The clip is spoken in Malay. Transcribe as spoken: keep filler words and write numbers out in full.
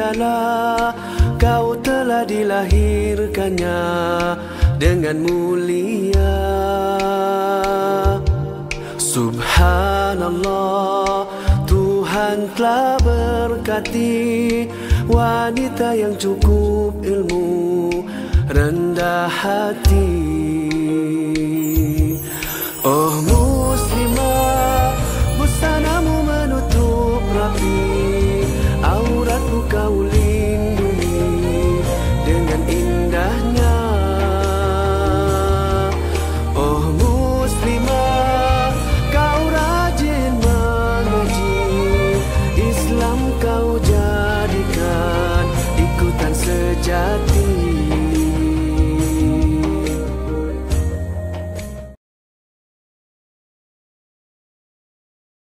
ialah kau telah dilahirkannya dengan mulia. Subhanallah, Tuhan telah berkati wanita yang cukup ilmu, rendah hati. Oh